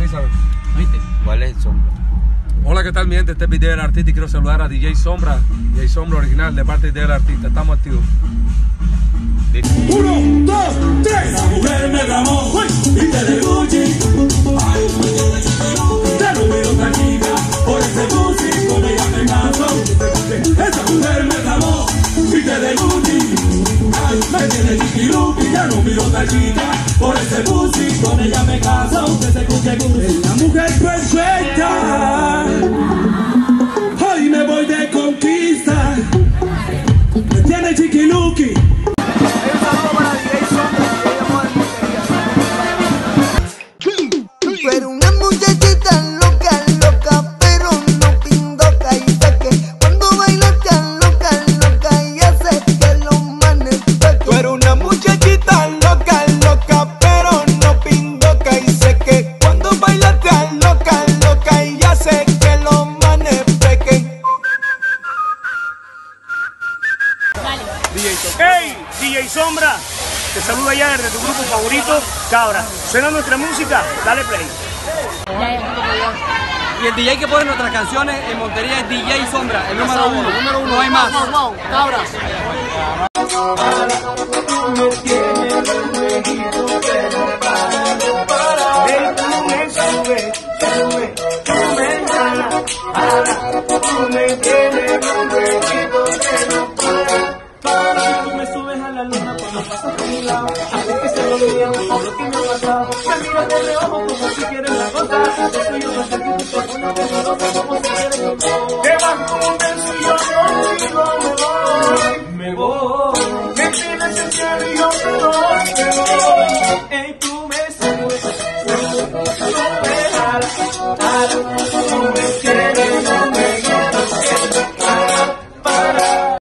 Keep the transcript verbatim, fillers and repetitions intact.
Isabel. ¿Viste? ¿Cuál es el Sombra? Hola, ¿qué tal mi gente? Este es Video del Artista y quiero saludar a D J Sombra, D J Sombra original de parte del Artista. Estamos activos. Uno, dos, tres. La mujer me llamó y te de Gucci. Ya no veo otra chica por ese Gucci, con ella me caso. Esa mujer me llamó y te de Gucci. Ay, me tiene chiquiluki, ya no miro otra chica por ese Gucci, con ella me caso. Ese Gucci es la mujer perfecta. Hoy me voy de conquista. Me tiene chiquiluki. Pero una muchachita loca, loca, pero no pindoca. Y sé que cuando baila tan loca, loca, y hace que los manes pequen. Tú eres una muchachita loca, loca, pero no pindoca. Y sé que cuando baila tan loca, loca, y hace que los manes pequen. ¡Hey! D J Sombra, te saluda ya desde tu grupo favorito, Cabra. Suena nuestra música, dale play. Y el D J que pone nuestras canciones en Montería es D J Sombra, el número uno. Número uno, no hay más. Wow, wow, cabras. Tú me subes a la luna cuando pasas por mi lado. Haces que se me olvide todo lo que me ha pasado. Me miras de reojo como si quieres la cosa. Te soy yo hasta que tú te pones temorosa como si quieres un poco. Te vas con un beso y yo contigo me voy. Me voy. Me tienes en cielo y yo te doy, te doy. Ey, tú me subes, tú me jalas, jalas.